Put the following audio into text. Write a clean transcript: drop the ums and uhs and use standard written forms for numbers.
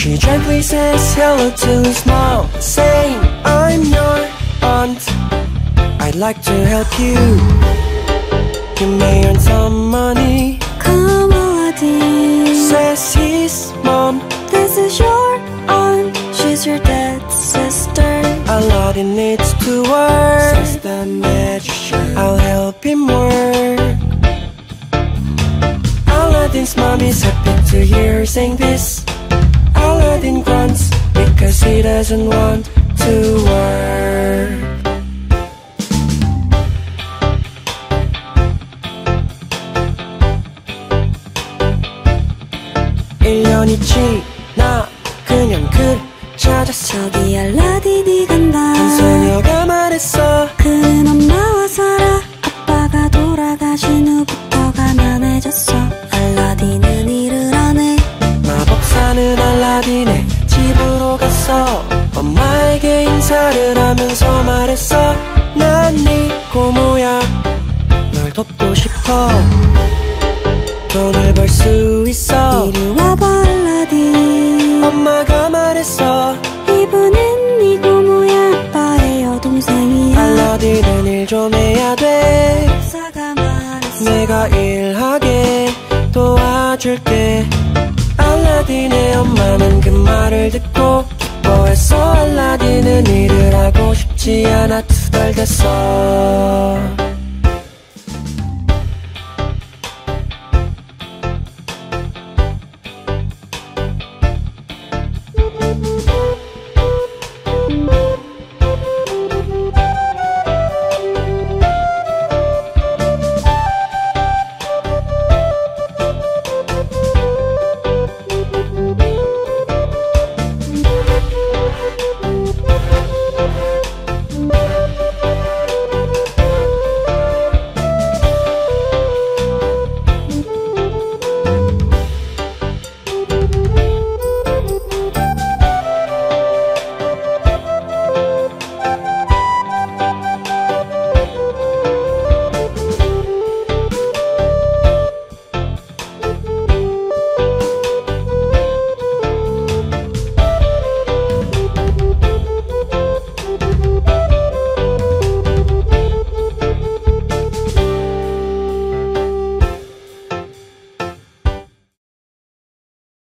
She gently says hello to his mom, saying, I'm your aunt, I'd like to help you. You may earn some money. Come Aladdin, says his mom. This is your aunt, she's your dad's sister. Aladdin needs to work, says the magician. I'll help him work. Aladdin's mom is happy to hear her saying this. Aladdin grunts because he doesn't want to work. 1년이 지나 그냥 그를 찾았어. 저기 알라딘이 간다. 한 소녀가 말했어. 그는 엄마와 살아. 아빠가 돌아가신 후부터 가난해졌어. 알라딘은 일을 안 해. 마법사는 알라딘의 집으로 갔어. 엄마에게 인사를 하면서 말했어. 난 네 고모야, 널 돕고 싶어. 돈을 벌 수 있어. 이리 와봐 알라딘. 엄마가 말했어. 이분은 네 고모야, 아빠의 여동생이야. 알라딘은 일 좀 해야 돼. 박사가 말했어. 내가 일하게 도와줄게. 알라딘의 엄마는 그 말을 듣고 기뻐했어. 알라딘은 일을 하고 싶지 않아 투덜댔어.